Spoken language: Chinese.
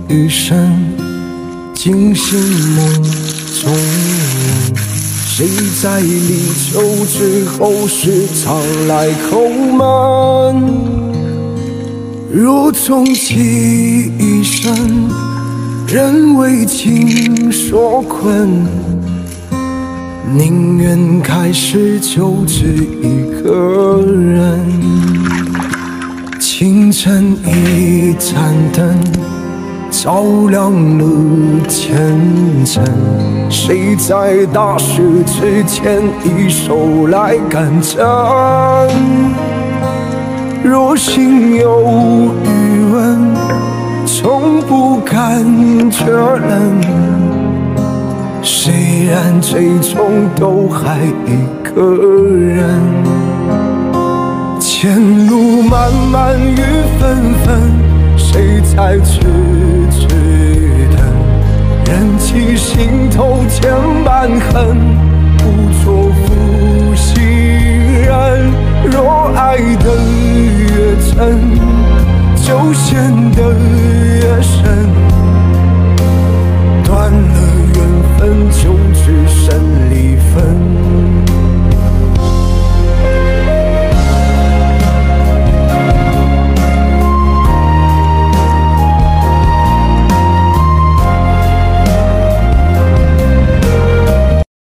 余生，惊醒梦中人。谁在离愁之后时常来叩门？如终其一生，人为情所困，宁愿开始就只一个人。清晨一盏灯，照亮了前程。谁在大事之前一手来干政？若心有余温，从不感觉冷。虽然最终都还一个人。前路漫漫雨纷纷，谁在痴痴等？忍起心头千般恨，不做负心人。若爱得越真，就陷得越